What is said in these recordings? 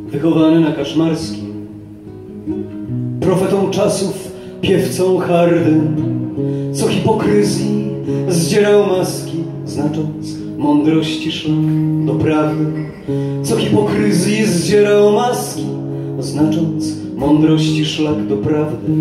wychowany na Kaczmarskim, profetą czasów, piewcą hardym, co hipokryzji zdzierał maski, znacząc mądrości szlak do prawdy. Co hipokryzji zdzierał maski, znacząc mądrości szlak do prawdy.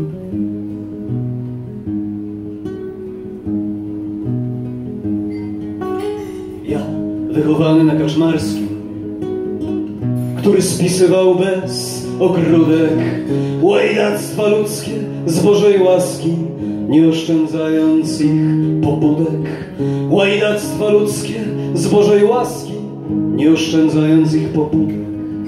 Ja, wychowany na Kaczmarskim, który spisywał bez ogródek łajdactwa ludzkie z Bożej łaski, nie oszczędzając ich pobudek. Łajdactwa ludzkie z Bożej łaski, nie oszczędzając ich pobudek.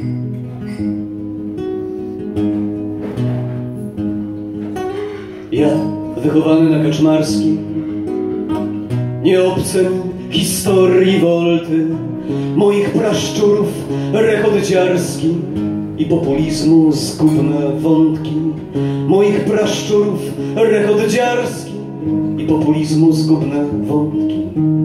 Ja, wychowany na Kaczmarskim, nie obcę historii wolty, moich praszczurów rechot dziarski i populizmu zgubne wątki. Moich praszczurów rechot dziarski i populizmu zgubne wątki.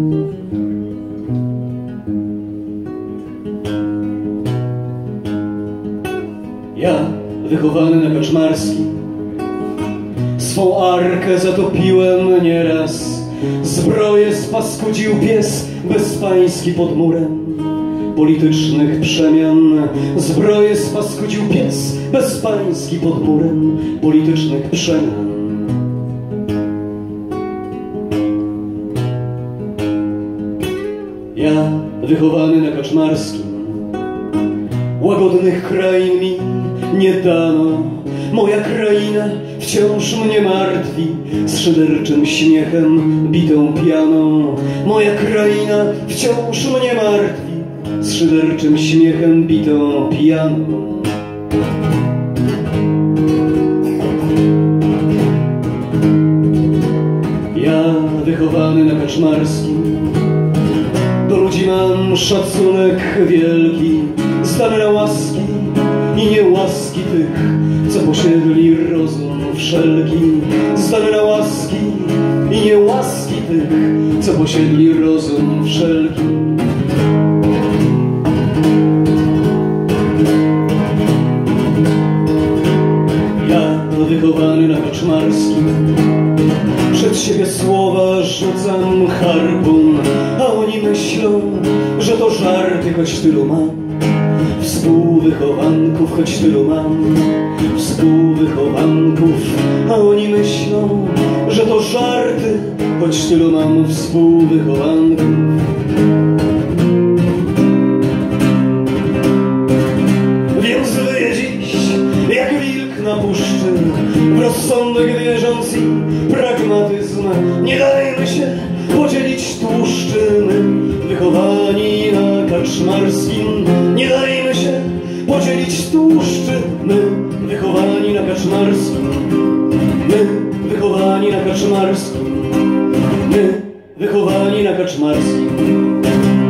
Ja, wychowany na Kaczmarskim, swą arkę zatopiłem nieraz, zbroję spaskudził pies bezpański pod murem politycznych przemian. Zbroję spaskudził pies bezpański pod murem politycznych przemian. Ja, wychowany na Kaczmarskim, łagodnych krain mi nie dano. Moja kraina wciąż mnie martwi z szyderczym śmiechem, bitą pianą. Moja kraina wciąż mnie martwi z szyderczym śmiechem, bitą pianą. Ja, wychowany na Kaczmarskim, do ludzi mam szacunek wielki, zdany na łaski i niełaski tych, co posiedli rozum wszelki. Zdany na łaski i niełaski tych, co posiedli rozum wszelki. Ja, wychowany na Kaczmarskim, przed siebie słowa rzucam harpun, a oni myślą, że to żarty, choć tylu mam współwychowanków, choć tylu mam współwychowanków, a oni myślą, że to żarty, choć tylu mam współwychowanków. Więc wyje dziś jak wilk na puszczy, w rozsądek wierząc i pragmatyzm. Nie dajmy się podzielić tłuszczyny, wychowani na Kaczmarskim. Nie dajmy się podzielić tłuszczyny, wychowani na Kaczmarskim. My, wychowani na Kaczmarskim. My, wychowani na Kaczmarskim.